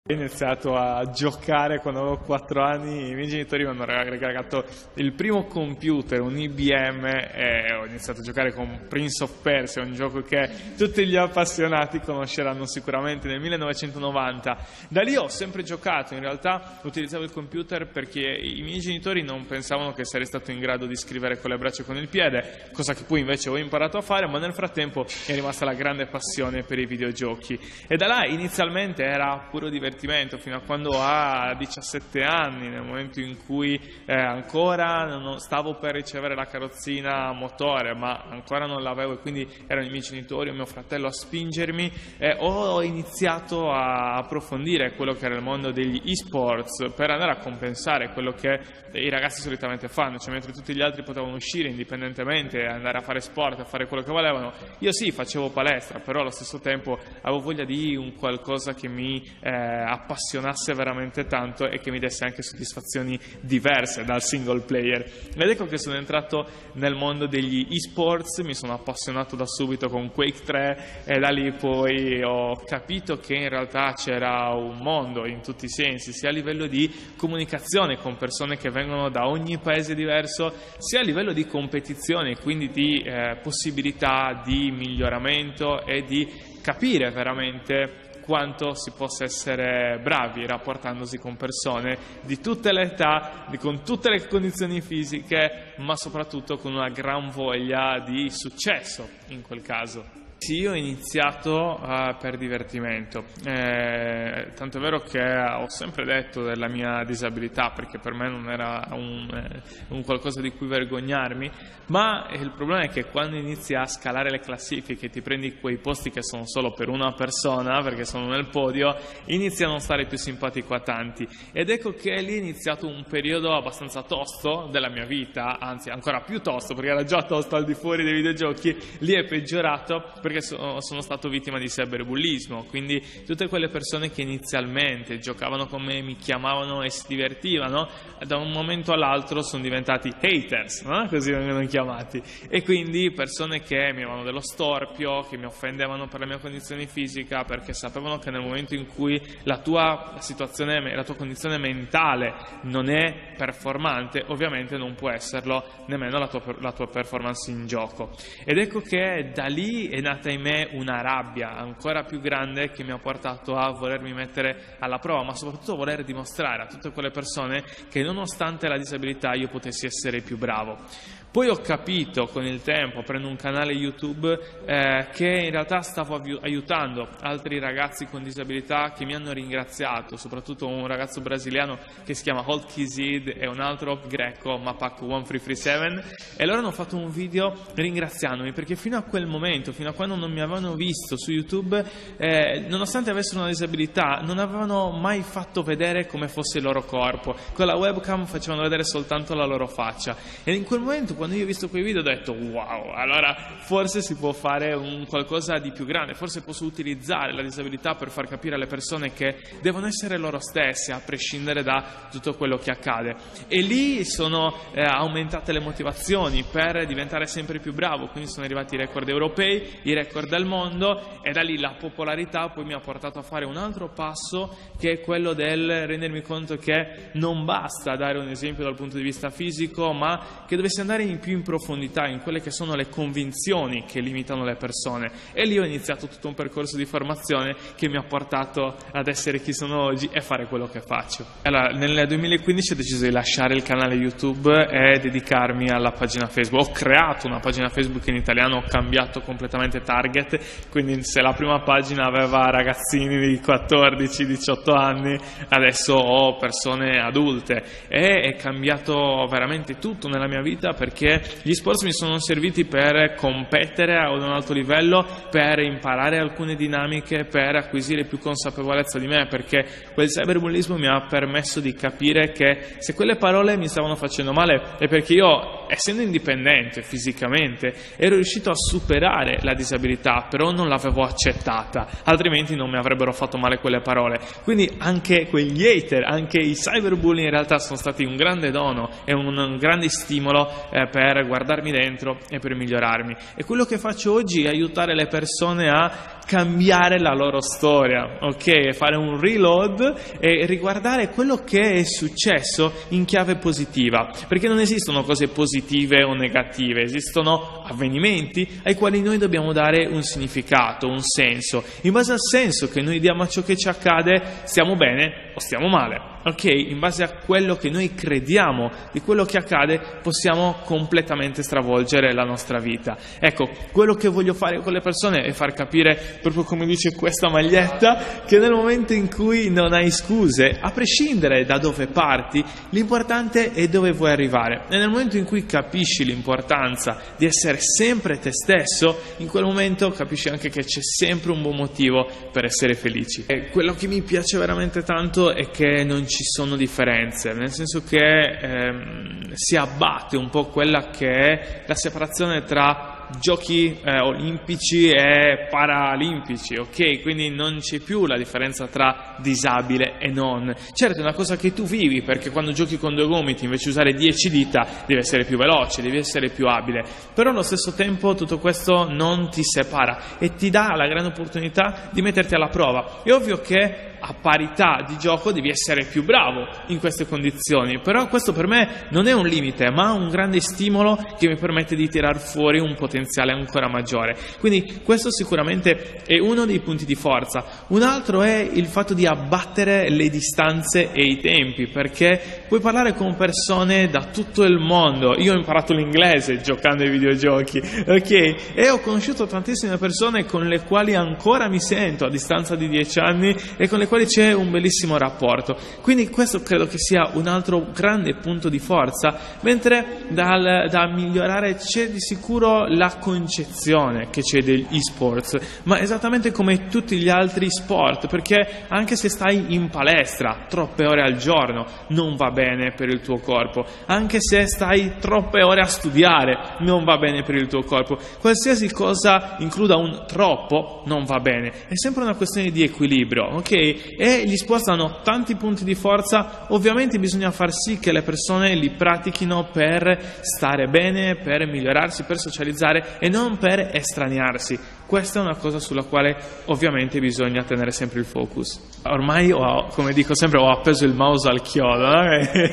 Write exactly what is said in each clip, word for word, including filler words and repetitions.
Ho iniziato a giocare quando avevo quattro anni, i miei genitori mi hanno regalato il primo computer, un I B M, e ho iniziato a giocare con Prince of Persia, un gioco che tutti gli appassionati conosceranno sicuramente, nel millenovecentonovanta. Da lì ho sempre giocato, in realtà utilizzavo il computer perché i miei genitori non pensavano che sarei stato in grado di scrivere con le braccia e con il piede, cosa che poi invece ho imparato a fare, ma nel frattempo è rimasta la grande passione per i videogiochi. E da là inizialmente era puro divertimento, fino a quando a diciassette anni, nel momento in cui eh, ancora non stavo per ricevere la carrozzina a motore, ma ancora non l'avevo, e quindi erano i miei genitori o mio fratello a spingermi, eh, ho iniziato a approfondire quello che era il mondo degli e-sports per andare a compensare quello che i ragazzi solitamente fanno, cioè mentre tutti gli altri potevano uscire indipendentemente, andare a fare sport, a fare quello che volevano, io sì, facevo palestra, però allo stesso tempo avevo voglia di un qualcosa che mi eh, appassionasse veramente tanto e che mi desse anche soddisfazioni diverse dal single player. Ed ecco che sono entrato nel mondo degli e-sports, mi sono appassionato da subito con Quake tre e da lì poi ho capito che in realtà c'era un mondo in tutti i sensi, sia a livello di comunicazione con persone che vengono da ogni paese diverso, sia a livello di competizione, quindi di eh, possibilità di miglioramento e di capire veramente quanto si possa essere bravi rapportandosi con persone di tutte le età, di, con tutte le condizioni fisiche, ma soprattutto con una gran voglia di successo in quel caso. Sì, io ho iniziato uh, per divertimento, eh, tanto è vero che ho sempre detto della mia disabilità, perché per me non era un, eh, un qualcosa di cui vergognarmi, ma il problema è che quando inizi a scalare le classifiche, ti prendi quei posti che sono solo per una persona, perché sono nel podio, inizi a non stare più simpatico a tanti, ed ecco che lì è iniziato un periodo abbastanza tosto della mia vita, anzi ancora più tosto, perché era già tosto al di fuori dei videogiochi, lì è peggiorato, perché sono, sono stato vittima di cyberbullismo, quindi tutte quelle persone che inizialmente giocavano con me, mi chiamavano e si divertivano, da un momento all'altro sono diventati haters, no? Così vengono chiamati, e quindi persone che mi avevano dello storpio, che mi offendevano per la mia condizione fisica, perché sapevano che nel momento in cui la tua situazione, la tua condizione mentale non è performante, ovviamente non può esserlo nemmeno la tua, la tua performance in gioco. Ed ecco che da lì è nata in me una rabbia ancora più grande che mi ha portato a volermi mettere alla prova, ma soprattutto a voler dimostrare a tutte quelle persone che nonostante la disabilità io potessi essere più bravo. Poi ho capito con il tempo, aprendo un canale YouTube, eh, che in realtà stavo aiutando altri ragazzi con disabilità che mi hanno ringraziato, soprattutto un ragazzo brasiliano che si chiama Holt Kizid e un altro greco, Mapak uno tre tre sette, e loro hanno fatto un video ringraziandomi perché fino a quel momento, fino a quando non mi avevano visto su YouTube, eh, nonostante avessero una disabilità, non avevano mai fatto vedere come fosse il loro corpo. Con la webcam facevano vedere soltanto la loro faccia, e in quel momento, quando io ho visto quei video, ho detto wow, allora forse si può fare un qualcosa di più grande, forse posso utilizzare la disabilità per far capire alle persone che devono essere loro stesse a prescindere da tutto quello che accade. E lì sono eh, aumentate le motivazioni per diventare sempre più bravo, quindi sono arrivati i record europei, i record del mondo, e da lì la popolarità poi mi ha portato a fare un altro passo, che è quello del rendermi conto che non basta dare un esempio dal punto di vista fisico, ma che dovessi andare in più in profondità in quelle che sono le convinzioni che limitano le persone. E lì ho iniziato tutto un percorso di formazione che mi ha portato ad essere chi sono oggi e fare quello che faccio. Allora, nel duemilaquindici ho deciso di lasciare il canale YouTube e dedicarmi alla pagina Facebook. Ho creato una pagina Facebook in italiano, ho cambiato completamente target, quindi se la prima pagina aveva ragazzini di quattordici diciotto anni, adesso ho persone adulte, e è cambiato veramente tutto nella mia vita, perché gli sport mi sono serviti per competere ad un alto livello, per imparare alcune dinamiche, per acquisire più consapevolezza di me, perché quel cyberbullismo mi ha permesso di capire che se quelle parole mi stavano facendo male è perché io, essendo indipendente fisicamente, ero riuscito a superare la disabilità, però non l'avevo accettata, altrimenti non mi avrebbero fatto male quelle parole. Quindi anche quegli hater, anche i cyberbulli in realtà sono stati un grande dono e un, un grande stimolo eh, per guardarmi dentro e per migliorarmi. E quello che faccio oggi è aiutare le persone a cambiare la loro storia, ok? Fare un reload e riguardare quello che è successo in chiave positiva, perché non esistono cose positive o negative, esistono avvenimenti ai quali noi dobbiamo dare un significato, un senso. In base al senso che noi diamo a ciò che ci accade, stiamo bene o stiamo male. Ok, in base a quello che noi crediamo di quello che accade, possiamo completamente stravolgere la nostra vita. Ecco, quello che voglio fare con le persone è far capire, proprio come dice questa maglietta, che nel momento in cui non hai scuse, a prescindere da dove parti, l'importante è dove vuoi arrivare. E nel momento in cui capisci l'importanza di essere sempre te stesso, in quel momento capisci anche che c'è sempre un buon motivo per essere felici. E quello che mi piace veramente tanto è che non ci sono differenze, nel senso che ehm, si abbatte un po' quella che è la separazione tra giochi eh, olimpici e paralimpici, ok? Quindi non c'è più la differenza tra disabile e non. Certo, è una cosa che tu vivi, perché quando giochi con due gomiti invece di usare dieci dita devi essere più veloce, devi essere più abile, però allo stesso tempo tutto questo non ti separa e ti dà la grande opportunità di metterti alla prova. È ovvio che a parità di gioco devi essere più bravo in queste condizioni, però questo per me non è un limite, ma un grande stimolo che mi permette di tirar fuori un potenziale ancora maggiore. Quindi questo sicuramente è uno dei punti di forza. Un altro è il fatto di abbattere le distanze e i tempi, perché puoi parlare con persone da tutto il mondo. Io ho imparato l'inglese giocando ai videogiochi, ok? E ho conosciuto tantissime persone con le quali ancora mi sento a distanza di dieci anni e con le quali c'è un bellissimo rapporto. Quindi questo credo che sia un altro grande punto di forza, mentre dal, da migliorare c'è di sicuro la concezione che c'è degli e-sports, ma esattamente come tutti gli altri sport, perché anche se stai in palestra troppe ore al giorno non va bene per il tuo corpo, anche se stai troppe ore a studiare non va bene per il tuo corpo, qualsiasi cosa includa un troppo non va bene, è sempre una questione di equilibrio, ok? E gli sport hanno tanti punti di forza, ovviamente bisogna far sì che le persone li pratichino per stare bene, per migliorarsi, per socializzare e non per estraniarsi. Questa è una cosa sulla quale ovviamente bisogna tenere sempre il focus. Ormai, ho, come dico sempre, ho appeso il mouse al chiodo, no?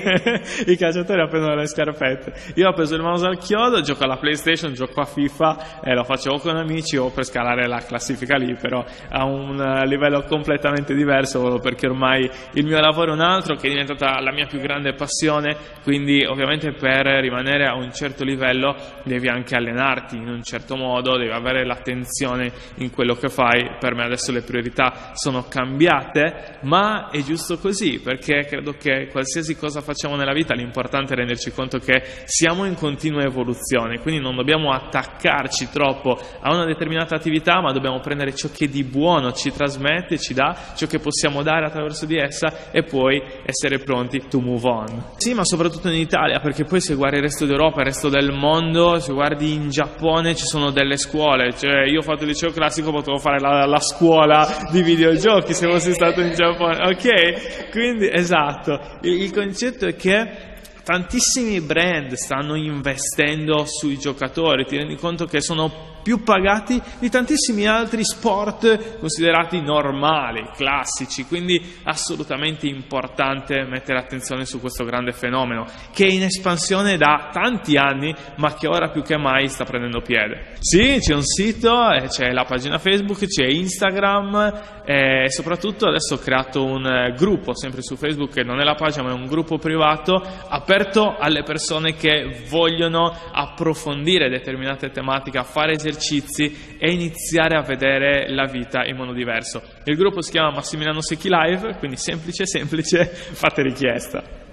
I calciatori appendono le scarpette. Io ho appeso il mouse al chiodo, gioco alla PlayStation, gioco a FIFA, e lo faccio o con amici o per scalare la classifica lì, però a un livello completamente diverso, perché ormai il mio lavoro è un altro, che è diventata la mia più grande passione, quindi ovviamente per rimanere a un certo livello devi anche allenarti in un certo modo, devi avere l'attenzione in quello che fai. Per me adesso le priorità sono cambiate, ma è giusto così, perché credo che qualsiasi cosa facciamo nella vita l'importante è renderci conto che siamo in continua evoluzione, quindi non dobbiamo attaccarci troppo a una determinata attività, ma dobbiamo prendere ciò che di buono ci trasmette, ci dà, ciò che possiamo dare attraverso di essa e poi essere pronti to move on. Sì, ma soprattutto in Italia, perché poi se guardi il resto d'Europa, il resto del mondo, se guardi in Giappone ci sono delle scuole, cioè io ho fatto il liceo classico, potevo fare la, la scuola di videogiochi se fossi stato in Giappone, ok? Quindi esatto, il, il concetto è che tantissimi brand stanno investendo sui giocatori, ti rendi conto che sono più pagati di tantissimi altri sport considerati normali, classici, quindi assolutamente importante mettere attenzione su questo grande fenomeno che è in espansione da tanti anni, ma che ora più che mai sta prendendo piede. Sì, c'è un sito, c'è la pagina Facebook, c'è Instagram e soprattutto adesso ho creato un gruppo sempre su Facebook, che non è la pagina ma è un gruppo privato aperto alle persone che vogliono approfondire determinate tematiche, a fare esercizi e iniziare a vedere la vita in modo diverso. Il gruppo si chiama Massimiliano Secchi Live, quindi semplice semplice, fate richiesta.